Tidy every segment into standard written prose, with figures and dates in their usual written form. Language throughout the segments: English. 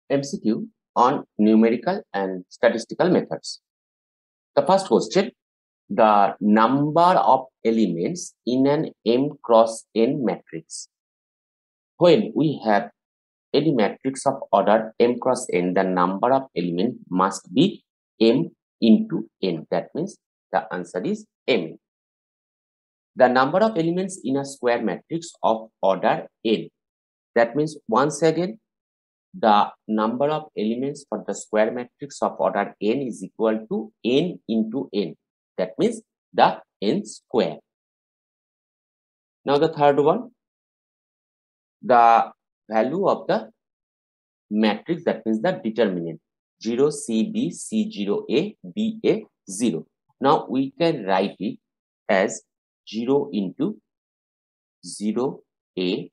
MCQ on numerical and statistical methods. The first question, the number of elements in an M cross N matrix. When we have any matrix of order M cross N, the number of elements must be M into N. That means the answer is M. The number of elements in a square matrix of order N. That means once again, the number of elements for the square matrix of order n is equal to n into n. That means the n square. Now the third one, the value of the matrix, that means the determinant 0 CB C0 A B A 0. Now we can write it as 0 into 0 A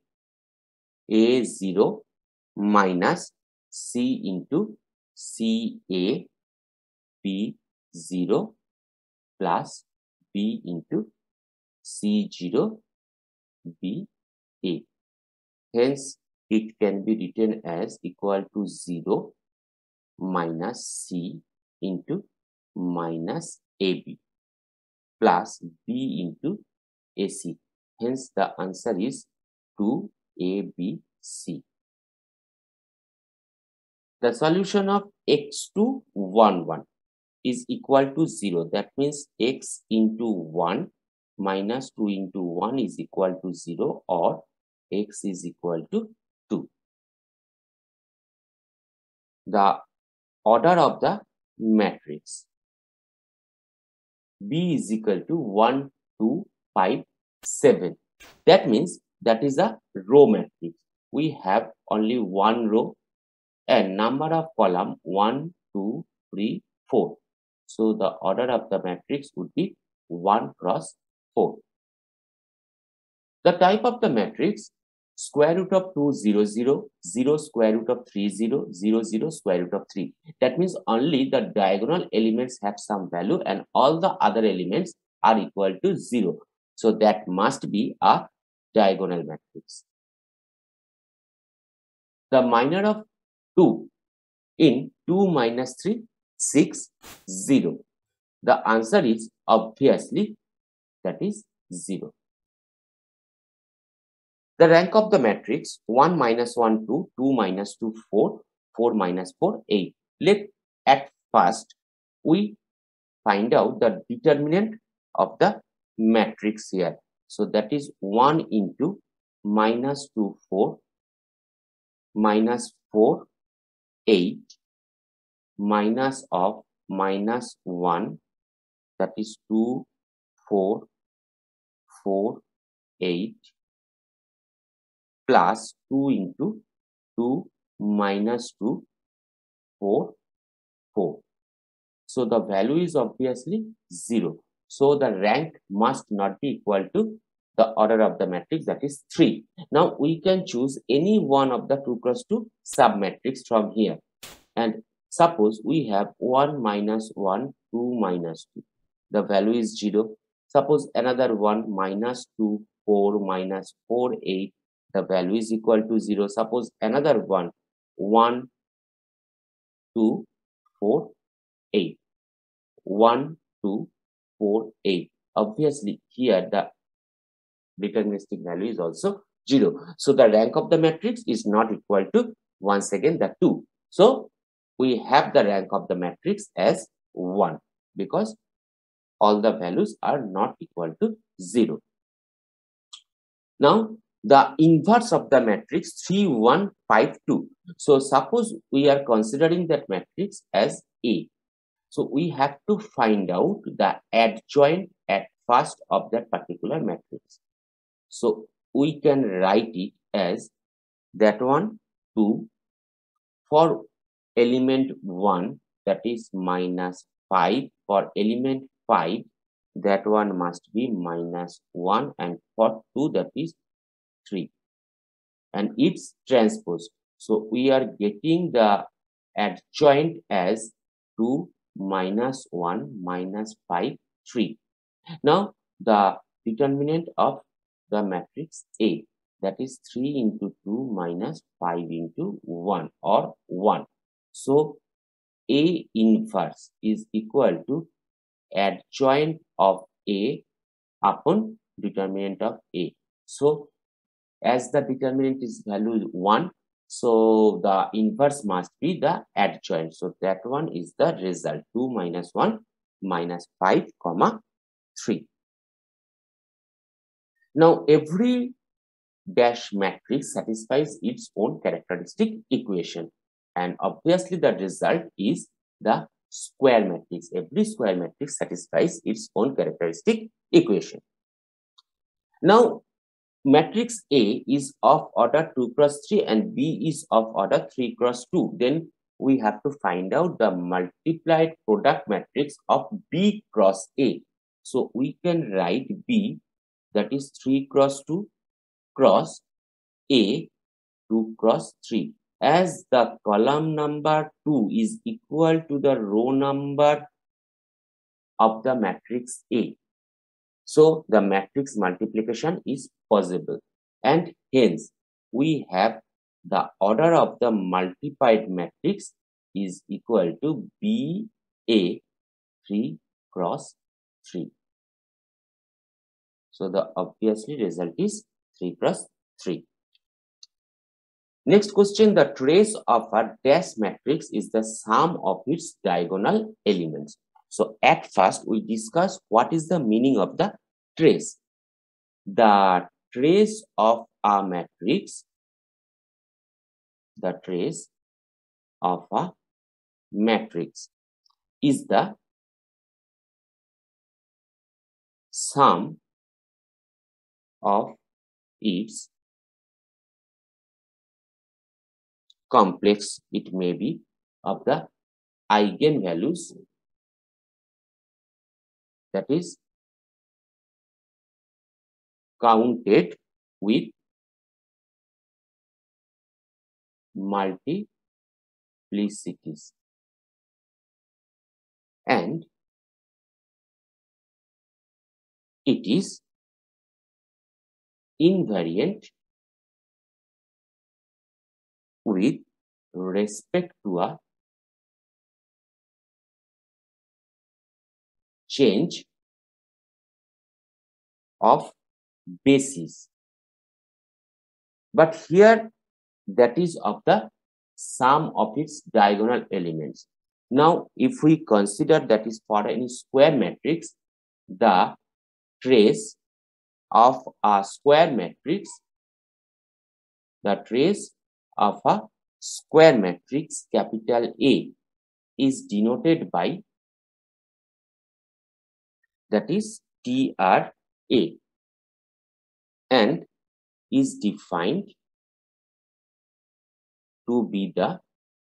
0 minus C into C A B 0 plus B into C 0 B A. Hence, it can be written as equal to 0 minus C into minus AB plus B into AC. Hence, the answer is 2ABC. The solution of x2 1 1 is equal to 0. That means x into 1 minus 2 into 1 is equal to 0, or x is equal to 2. The order of the matrix B is equal to 1 2 5 7. That means that is a row matrix. We have only one row and number of column 1 2 3 4. So the order of the matrix would be 1 cross 4. The type of the matrix, square root of 2 0 0 0 square root of 3 0 0 0 square root of 3. That means only the diagonal elements have some value and all the other elements are equal to 0. So that must be a diagonal matrix. The minor of 2 in 2 minus 3 6 0. The answer is obviously that is 0. The rank of the matrix 1 minus 1 2 2 minus 2 4 4 minus 4 8. At first we find out the determinant of the matrix here. So that is 1 into minus 2 4 minus 4 8 minus of minus 1, that is 2 4 4 8 plus 2 into 2 minus 2 4 4. So the value is obviously 0. So the rank must not be equal to the order of the matrix, that is 3. Now we can choose any one of the 2 cross 2 submatrix from here. And suppose we have 1 minus 1 2 minus 2. The value is 0. Suppose another 1 minus 2 4 minus 4 8. The value is equal to 0. Suppose another 1 1 2 4 8 1 2 4 8. Obviously here the deterministic value is also 0. So the rank of the matrix is not equal to once again the 2. So we have the rank of the matrix as 1 because all the values are not equal to 0. Now the inverse of the matrix 3 1 5 2. So suppose we are considering that matrix as A. So we have to find out the adjoint at first of that particular matrix. So we can write it as that one 2 for element 1, that is minus 5. For element 5, that one must be minus 1, and for 2 that is 3, and it's transposed. So we are getting the adjoint as 2 minus 1 minus 5 3. Now the determinant of the matrix A. that is 3 into 2 minus 5 into 1 or 1. So A inverse is equal to adjoint of A upon determinant of A. So as the determinant is value 1, so the inverse must be the adjoint. So that one is the result, 2 minus 1 minus 5 comma 3. Now every dash matrix satisfies its own characteristic equation, and obviously the result is the square matrix. Every square matrix satisfies its own characteristic equation. Now matrix A is of order 2 cross 3 and B is of order 3 cross 2. Then we have to find out the multiplied product matrix of B cross A. So we can write B, that is 3 cross 2 cross A 2 cross 3, as the column number 2 is equal to the row number of the matrix A. So the matrix multiplication is possible, and hence we have the order of the multiplied matrix is equal to BA 3 cross 3. So the obviously result is 3 cross 3. Next question, the trace of a dash matrix is the sum of its diagonal elements. So at first we discuss what is the meaning of the trace. The trace of a matrix, the trace of a matrix is the sum of its complex, it may be, of the eigenvalues, that is counted with multiplicities, and it is invariant with respect to a change of basis. But here that is of the sum of its diagonal elements. Now if we consider that is for any square matrix, the trace of a square matrix, the trace of a square matrix capital A is denoted by, that is TRA, and is defined to be the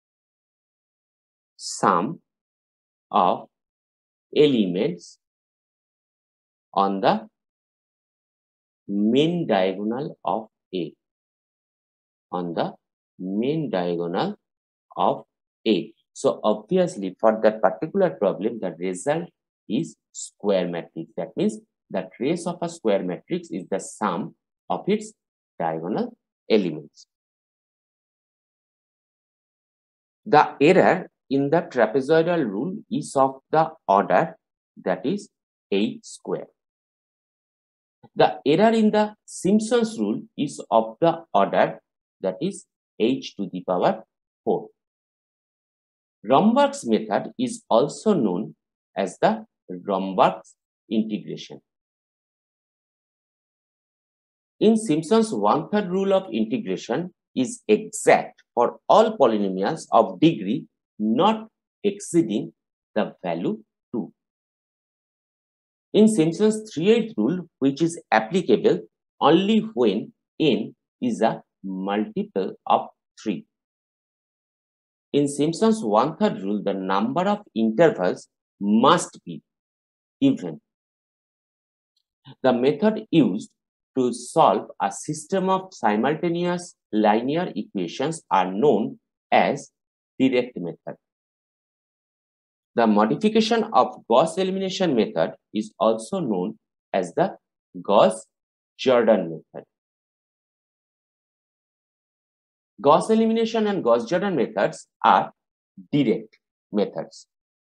sum of elements on the main diagonal of A, on the main diagonal of A. So obviously for that particular problem the result is square matrix. That means the trace of a square matrix is the sum of its diagonal elements. The error in the trapezoidal rule is of the order, that is h square. The error in the Simpson's rule is of the order, that is h to the power 4. Romberg's method is also known as the Romberg's integration. In Simpson's 1/3 rule of integration is exact for all polynomials of degree not exceeding the value 2. In Simpson's 3/8 rule, which is applicable only when n is a multiple of 3. In Simpson's 1/3 rule, the number of intervals must be even. The method used to solve a system of simultaneous linear equations are known as direct method. The modification of Gauss elimination method is also known as the Gauss-Jordan method. Gauss elimination and Gauss-Jordan methods are direct methods.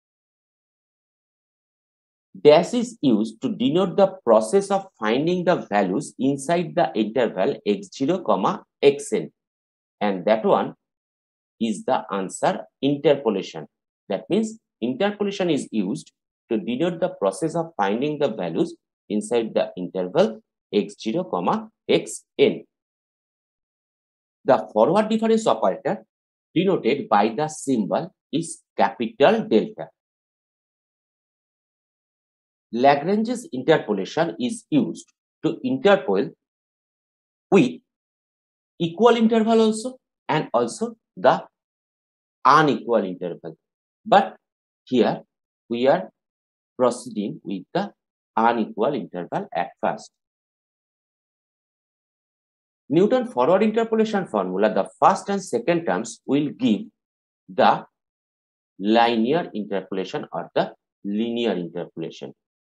Dash is used to denote the process of finding the values inside the interval x0, xn, and that one is the answer, interpolation. That means interpolation is used to denote the process of finding the values inside the interval x0, xn. The forward difference operator denoted by the symbol is capital delta. Lagrange's interpolation is used to interpole with equal interval also and also the unequal interval. But here we are proceeding with the unequal interval at first. Newton forward interpolation formula, the first and second terms will give the linear interpolation or the linear interpolation.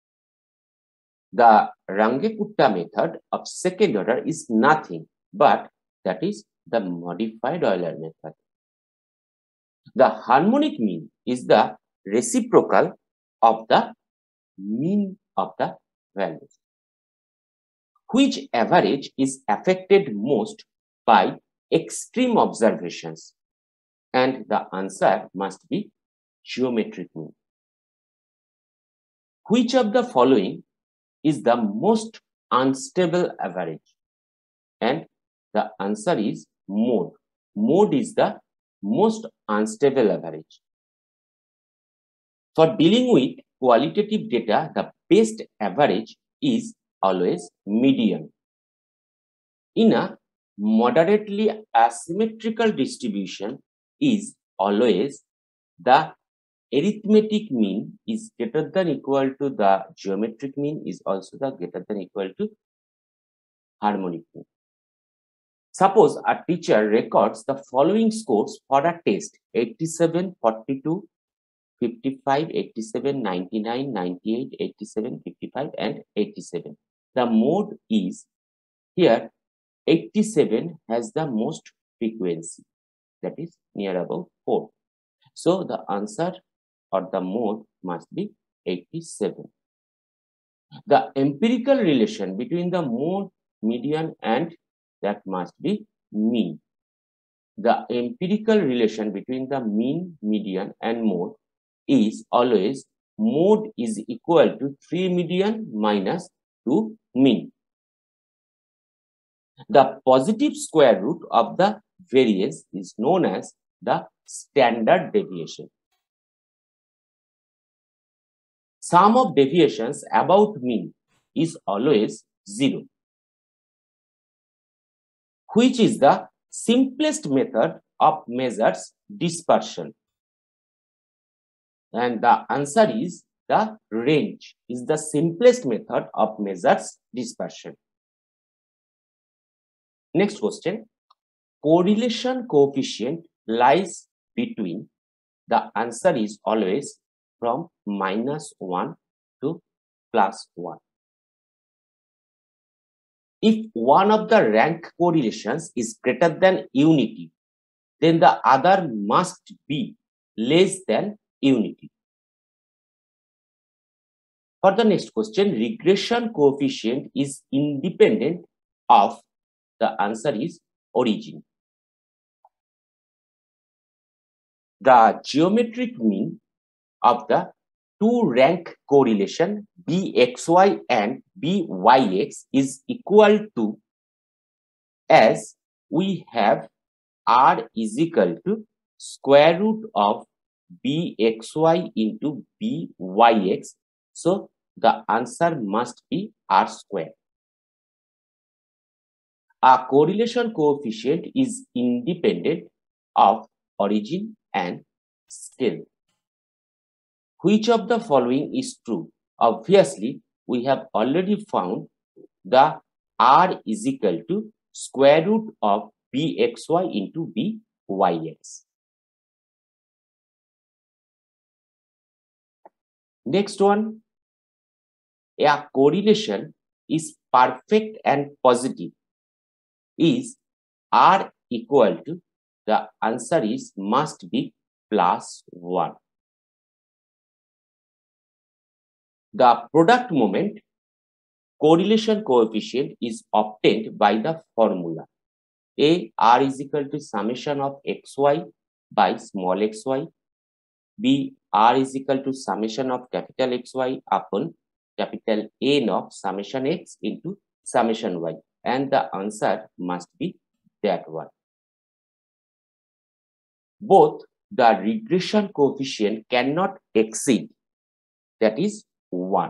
The Runge-Kutta method of second order is nothing but that is the modified Euler method. The harmonic mean is the reciprocal of the mean of the values. Which average is affected most by extreme observations? And the answer must be geometric mean. Which of the following is the most unstable average? And the answer is mode. Mode is the most unstable average. For dealing with qualitative data, the best average is always median. In a moderately asymmetrical distribution is always the arithmetic mean is greater than equal to the geometric mean is also the greater than equal to harmonic mean. Suppose a teacher records the following scores for a test: 87, 42, 55, 87, 99, 98, 87, 55 and 87. The mode is here 87 has the most frequency, that is near about 4. So the answer or the mode must be 87. The empirical relation between the mode, median and that must be mean. The empirical relation between the mean, median and mode is always mode is equal to 3 median minus 2 mean. The positive square root of the variance is known as the standard deviation. Sum of deviations about mean is always 0. Which is the simplest method of measures dispersion? And the answer is the range is the simplest method of measures dispersion. Next question. Correlation coefficient lies between, the answer is always from -1 to +1. If one of the rank correlations is greater than unity, then the other must be less than unity. For the next question, regression coefficient is independent of, the answer is origin. The geometric mean of the two rank correlation Bxy and Byx is equal to, as we have R is equal to square root of Bxy into Byx. So the answer must be R square. A correlation coefficient is independent of origin and scale. Which of the following is true? Obviously, we have already found the R is equal to square root of Bxy into Byx. Next one, a correlation is perfect and positive is R equal to, the answer is must be +1. The product moment correlation coefficient is obtained by the formula A R is equal to summation of xy by small xy, B R is equal to summation of capital XY upon capital N of summation x into summation y, and the answer must be that one. Both the regression coefficient cannot exceed, that is 1.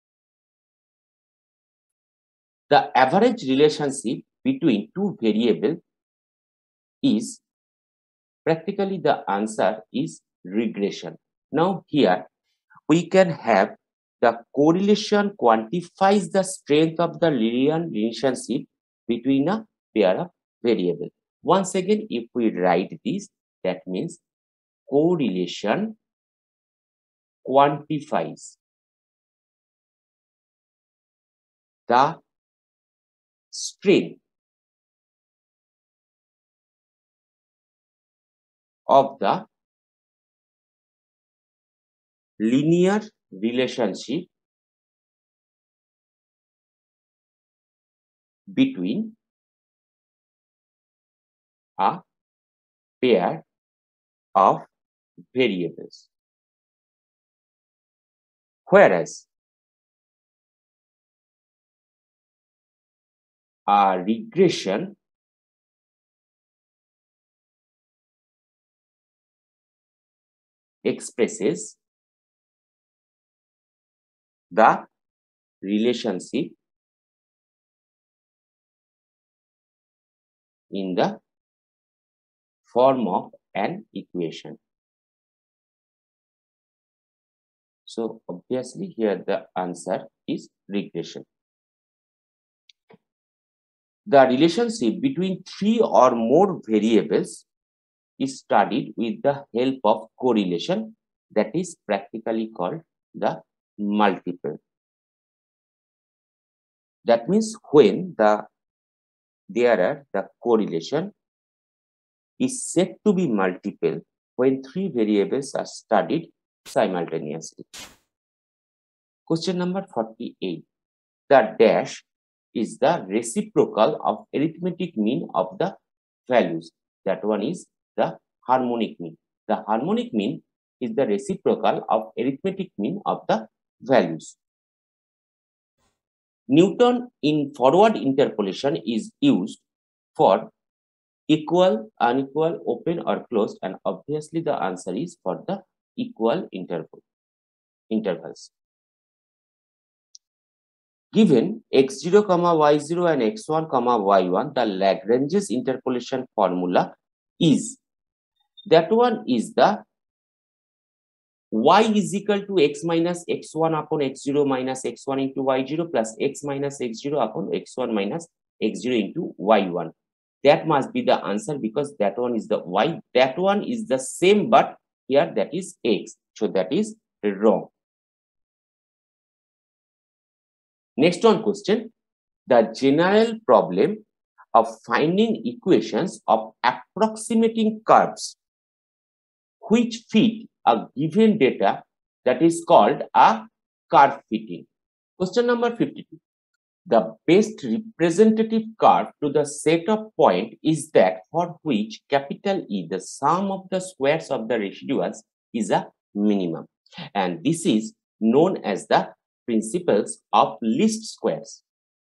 The average relationship between two variables is, practically the answer is regression. Now here we can have the correlation quantifies the strength of the linear relationship between a pair of variables. Once again, if we write this, that means correlation quantifies the strength of the linear relationship between a pair of variables. Whereas a regression expresses the relationship in the form of an equation. So obviously here the answer is regression. The relationship between three or more variables is studied with the help of correlation, that is practically called the multiple. That means when the correlation is said to be multiple when three variables are studied simultaneously. Question number 48. The dash is the reciprocal of arithmetic mean of the values. That one is the harmonic mean. The harmonic mean is the reciprocal of arithmetic mean of the values. Newton in forward interpolation is used for equal, unequal, open or closed, and obviously the answer is for the equal intervals. Given x0, y0 and x1, y1, the Lagrange's interpolation formula is, that one is the y is equal to x minus x1 upon x0 minus x1 into y0 plus x minus x0 upon x1 minus x0 into y1. That must be the answer because that one is the y. That one is the same, but here that is x. So that is wrong. Next one question. The general problem of finding equations of approximating curves which fit a given data, that is called a curve fitting. Question number 52. The best representative curve to the set of point is that for which capital E, the sum of the squares of the residuals, is a minimum. And this is known as the principles of least squares.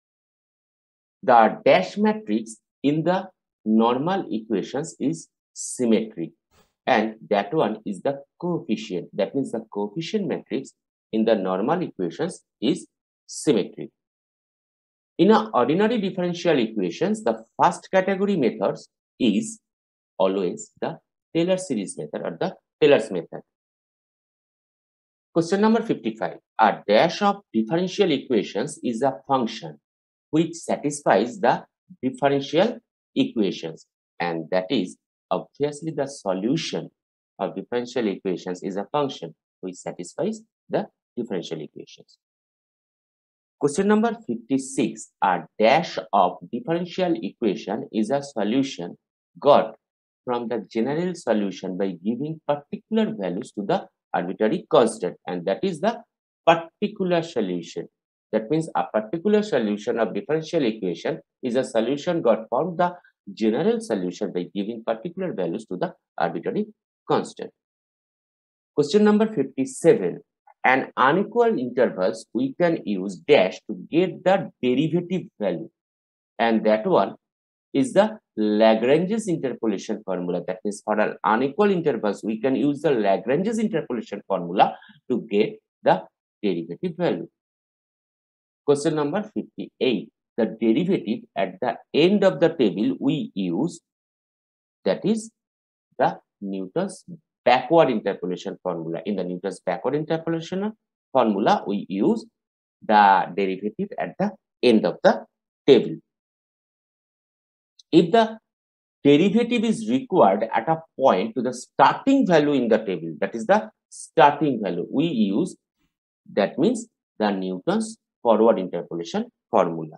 The dash matrix in the normal equations is symmetric, and that one is the coefficient. That means the coefficient matrix in the normal equations is symmetric. In our ordinary differential equations, the first category methods is always the Taylor series method or the Taylor's method. Question number 55. A dash of differential equations is a function which satisfies the differential equations, and that is obviously the solution of differential equations is a function which satisfies the differential equations. Question number 56. A dash of differential equation is a solution got from the general solution by giving particular values to the arbitrary constant, and that is the particular solution. That means a particular solution of differential equation is a solution got from the general solution by giving particular values to the arbitrary constant. Question number 57. An unequal intervals we can use dash to get the derivative value, and that one is the Lagrange's interpolation formula. That means for an unequal intervals we can use the Lagrange's interpolation formula to get the derivative value. Question number 58. The derivative at the end of the table we use, that is the Newton's backward interpolation formula. In the Newton's backward interpolation formula, we use the derivative at the end of the table. If the derivative is required at a point to the starting value in the table, that is the starting value, we use, that means the Newton's forward interpolation formula.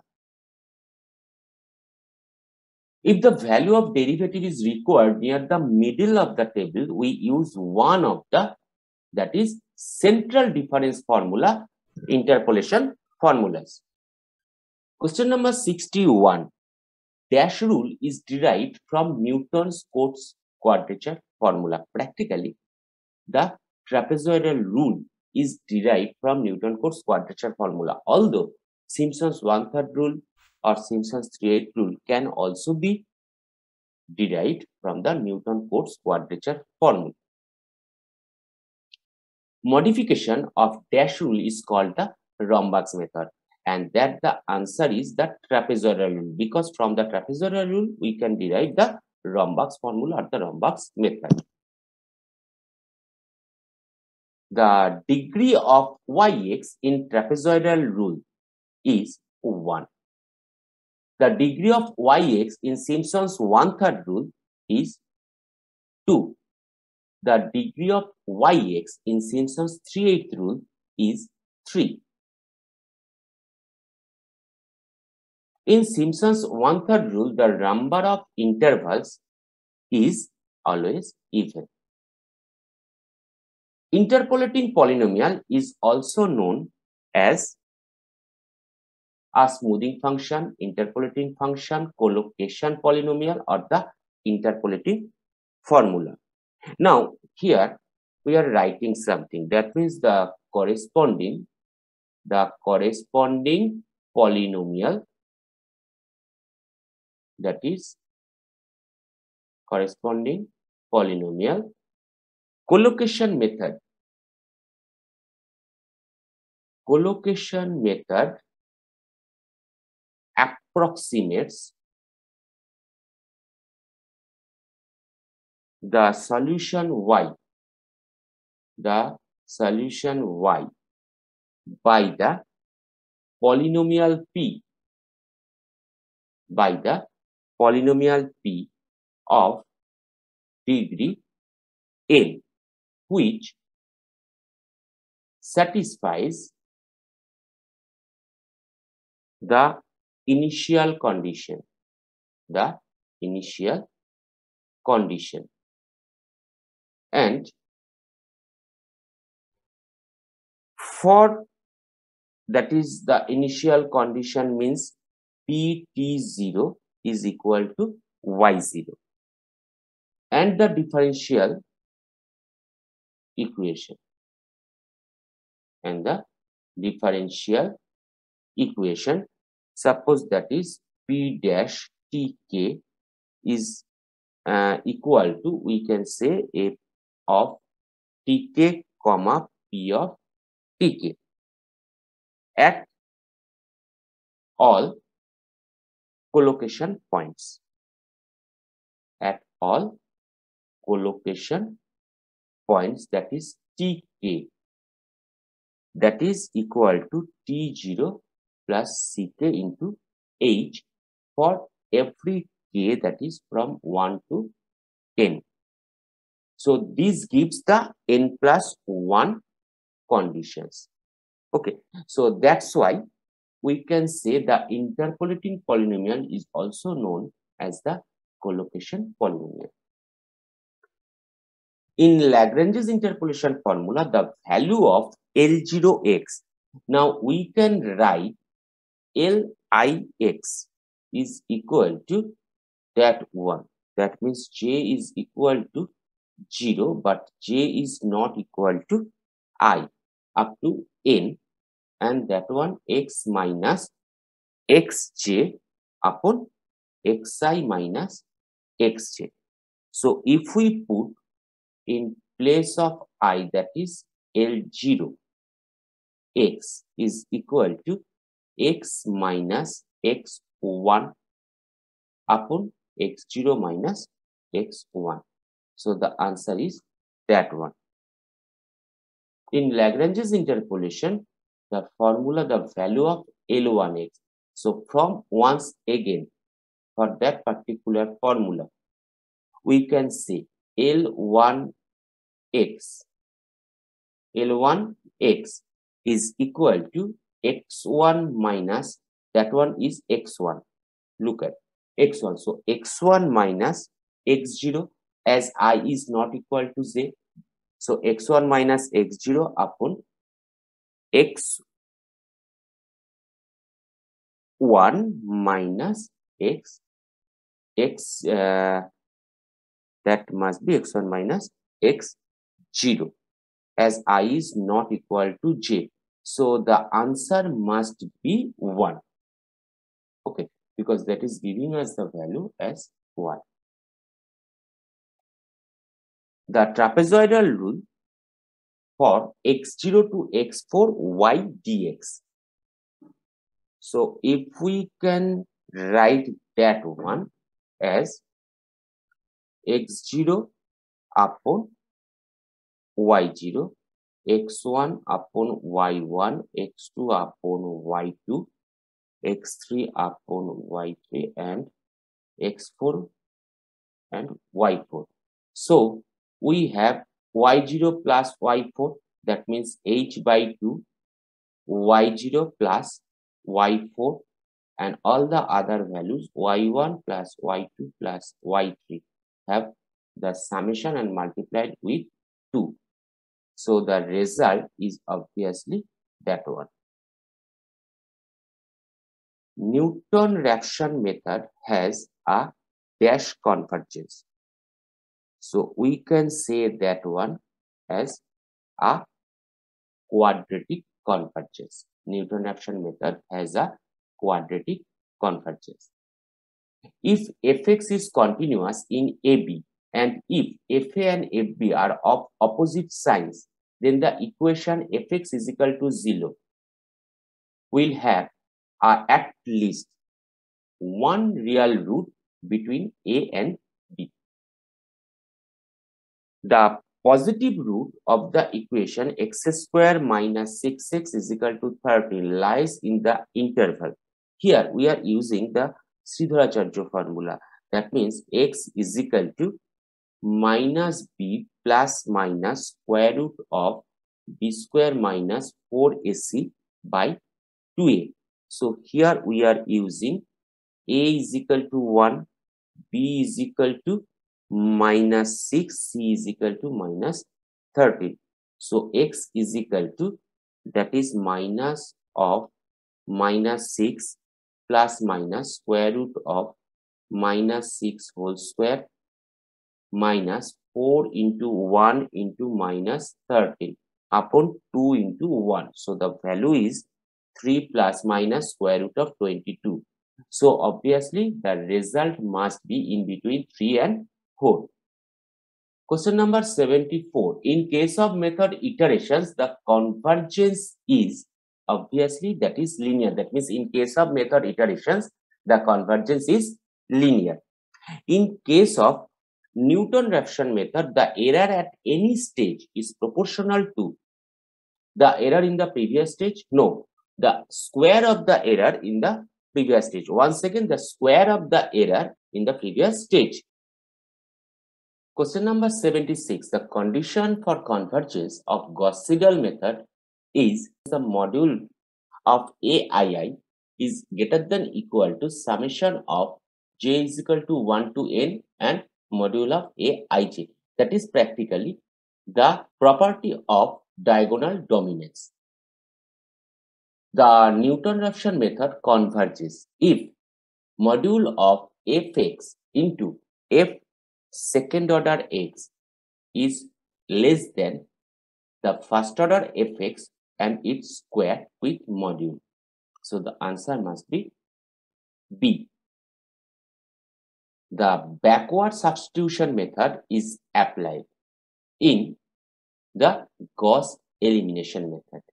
If the value of derivative is required near the middle of the table, we use one of the, that is central difference formula interpolation formulas. Question number 61. Dash rule is derived from Newton's Cotes quadrature formula. Practically, the trapezoidal rule is derived from Newton's Cotes quadrature formula. Although Simpson's 1/3 rule or Simpson's 3/8 rule can also be derived from the Newton Cotes quadrature formula. Modification of dash rule is called the Rambach's method, and that the answer is the trapezoidal rule, because from the trapezoidal rule we can derive the Rambach's formula or the Rambach's method. The degree of yx in trapezoidal rule is 1. The degree of yx in Simpson's 1/3 rule is 2. The degree of yx in Simpson's 3/8 rule is 3. In Simpson's 1/3 rule, the number of intervals is always even. Interpolating polynomial is also known as a smoothing function, interpolating function, collocation polynomial, or the interpolating formula. Now, here we are writing something. That means the corresponding polynomial, that is corresponding polynomial collocation method. Collocation method approximates the solution y by the polynomial p of degree n, which satisfies the initial condition, and for, that is the initial condition means pt0 is equal to y0, and the differential equation, suppose that is p dash tk is equal to, we can say, f of tk comma p of tk at all collocation points, that is tk, that is equal to t0 plus ck into h for every k that is from 1 to 10. So this gives the n plus 1 conditions. Okay, so that's why we can say the interpolating polynomial is also known as the collocation polynomial. In Lagrange's interpolation formula, the value of L0x, now we can write Lix is equal to that one. That means j is equal to 0, but j is not equal to I up to n, and that one x minus xj upon xi minus xj. So if we put in place of I, that is L0 x is equal to x minus x1 upon x0 minus x1. So the answer is that one. In Lagrange's interpolation, the formula, the value of L1x. So from once again, for that particular formula, we can say L1x is equal to x1 minus, that one is x1. Look at x1. So x1 minus x0, as I is not equal to j. So x1 minus x0 upon x1 minus that must be x1 minus x0, as I is not equal to j. So the answer must be 1. Okay, because that is giving us the value as 1. The trapezoidal rule for x0 to x4 y dx. So if we can write that one as x0 upon y0, x1 upon y1, x2 upon y2, x3 upon y3, and x4 and y4. So we have y0 plus y4, that means h by 2, y0 plus y4, and all the other values y1 plus y2 plus y3 have the summation and multiplied with 2. So the result is obviously that one. Newton-Raphson method has a dash convergence. So we can say that one as a quadratic convergence. Newton-Raphson method has a quadratic convergence. If fx is continuous in AB, and if fa and fb are of opposite signs, then the equation fx is equal to 0 will have at least one real root between a and b. The positive root of the equation x square minus 6x is equal to 13 lies in the interval. Here we are using the Sridharacharya formula. That means x is equal to minus b plus minus square root of b square minus 4ac by 2a. So here we are using a is equal to 1, b is equal to minus 6, c is equal to minus 13. So x is equal to, that is minus of minus 6 plus minus square root of minus 6 whole square minus 4 into 1 into minus 13 upon 2 into 1. So the value is 3 plus minus square root of 22. So obviously the result must be in between 3 and 4. Question number 74. In case of method iterations, the convergence is obviously that is linear. That means in case of method iterations, the convergence is linear. In case of Newton-Raphson method, the error at any stage is proportional to the error in the previous stage. No, the square of the error in the previous stage. Once again, the square of the error in the previous stage. Question number 76. The condition for convergence of Gauss-Seidel method is the module of AII is greater than equal to summation of j is equal to 1 to n and module of aij. That is practically the property of diagonal dominance. The Newton-Raphson method converges if module of fx into f second order x is less than the first order fx and its square with module. So the answer must be B. The backward substitution method is applied in the Gauss elimination method.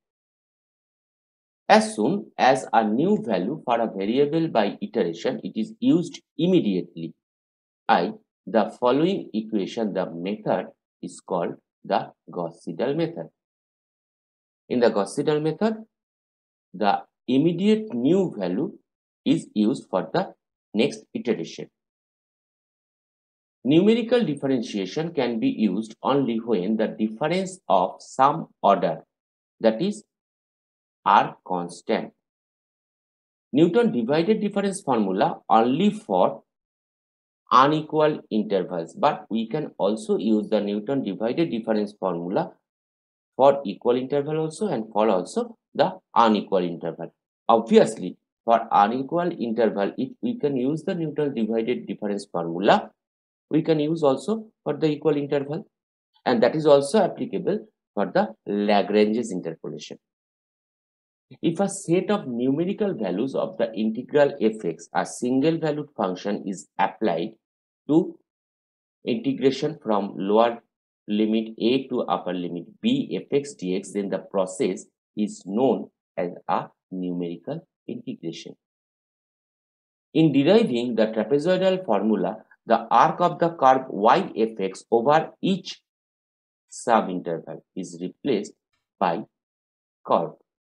As soon as a new value for a variable by iteration, it is used immediately. The following equation, the method is called the Gauss-Seidel method. In the Gauss-Seidel method, the immediate new value is used for the next iteration. Numerical differentiation can be used only when the difference of some order, that is, are constant. Newton divided difference formula only for unequal intervals, but we can also use the Newton divided difference formula for equal interval also and for also the unequal interval. Obviously, for unequal interval, if we can use the Newton divided difference formula, we can use also for the equal interval, and that is also applicable for the Lagrange's interpolation. If a set of numerical values of the integral fx, a single valued function, is applied to integration from lower limit a to upper limit b fx dx, then the process is known as a numerical integration. In deriving the trapezoidal formula, the arc of the curve y fx over each subinterval is replaced by curve.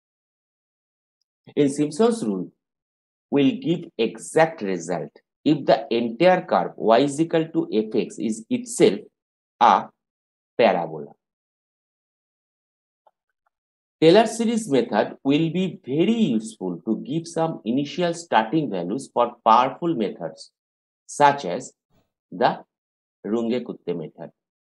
In Simpson's rule, will give exact result if the entire curve y is equal to fx is itself a parabola. Taylor series method will be very useful to give some initial starting values for powerful methods such as the Runge-Kutta method.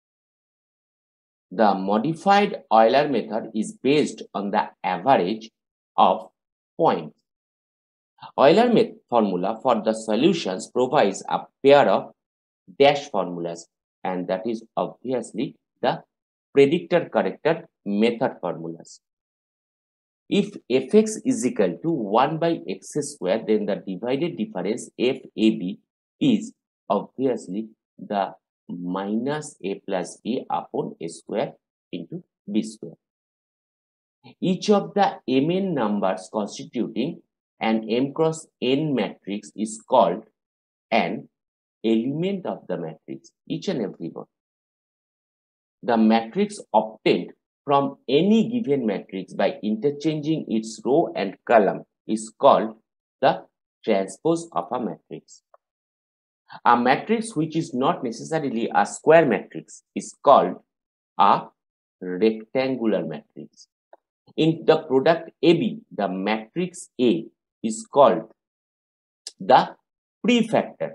The modified Euler method is based on the average of points. Euler formula for the solutions provides a pair of dash formulas, and that is obviously the predictor-corrector method formulas. If fx is equal to 1 by x square, then the divided difference fab is obviously the minus a plus b upon a square into b square. Each of the mn numbers constituting an m cross n matrix is called an element of the matrix, each and every one. The matrix obtained from any given matrix by interchanging its row and column is called the transpose of a matrix. A matrix which is not necessarily a square matrix is called a rectangular matrix. In the product AB, the matrix A is called the prefactor.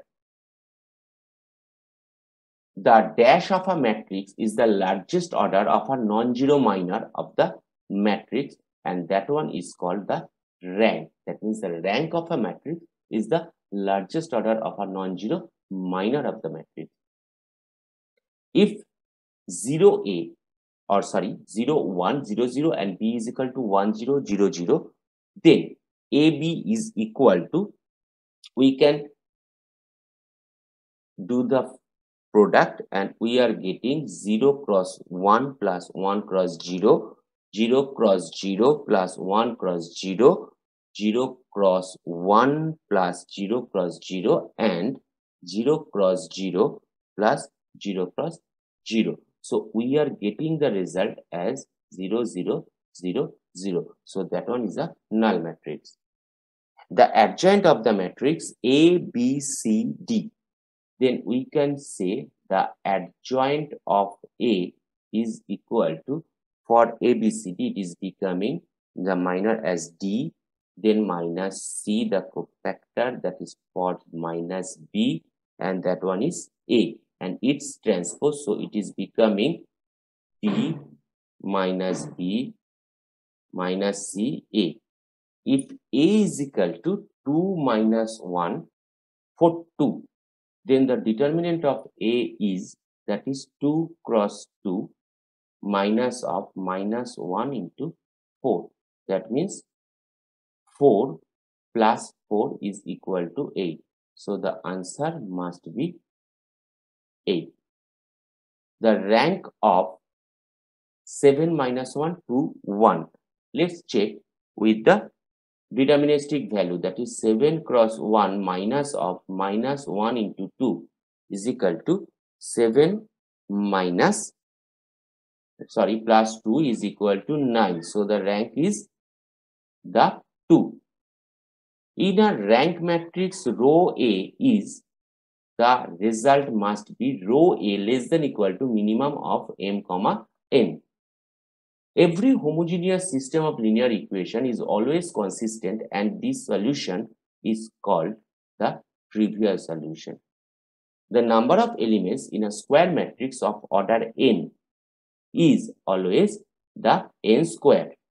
The dash of a matrix is the largest order of a non-zero minor of the matrix, and that one is called the rank. That means the rank of a matrix is the largest order of a non-zero minor of the matrix. If 0, 1, 0, 0 and B is equal to 1, 0, 0, 0, then AB is equal to, we can do the product and we are getting 0 cross 1 plus 1 cross 0, 0 cross 0 plus 1 cross 0, 0 cross 1 plus 0 cross 0 and 0 cross 0 plus 0 cross 0. So we are getting the result as 0, 0, 0, 0. So that one is a null matrix. The adjoint of the matrix A, B, C, D. Then we can say the adjoint of A is equal to, for ABCD, it is becoming the minor as D, then minus C, the cofactor, that is for minus B, and that one is A, and its transpose, so it is becoming B minus B minus C A. If A is equal to 2 minus 1 for 2, then the determinant of A is, that is 2 cross 2 minus of minus 1 into 4. That means 4 plus 4 is equal to 8. So the answer must be 8. The rank of 7 minus 1 to 1. Let's check with the deterministic value, that is 7 cross 1 minus of minus 1 into 2 is equal to 7 minus, sorry, plus 2 is equal to 9. So the rank is the 2. In a rank matrix, row A is, the result must be row A less than equal to minimum of m comma n. Every homogeneous system of linear equation is always consistent, and this solution is called the trivial solution. The number of elements in a square matrix of order n is always the n square.